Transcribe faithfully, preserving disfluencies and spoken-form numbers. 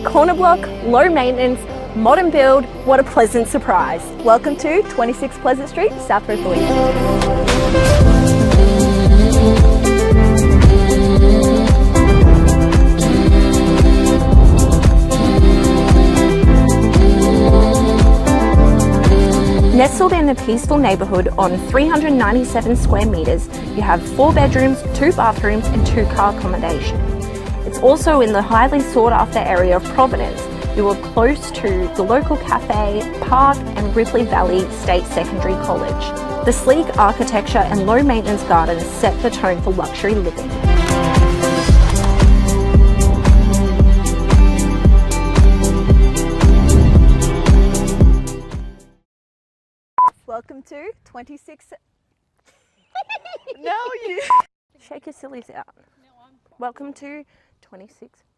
Corner block, low maintenance, modern build, what a pleasant surprise. Welcome to twenty-six Pleasant Street, South Ripley. Nestled in a peaceful neighbourhood on three hundred ninety-seven square metres, you have four bedrooms, two bathrooms and two car accommodation. It's also in the highly sought after area of Providence. You are close to the local cafe, park and Ripley Valley State Secondary College. The sleek architecture and low maintenance gardens set the tone for luxury living. Welcome to twenty-six. No, you. Shake your sillies out. Welcome to twenty-six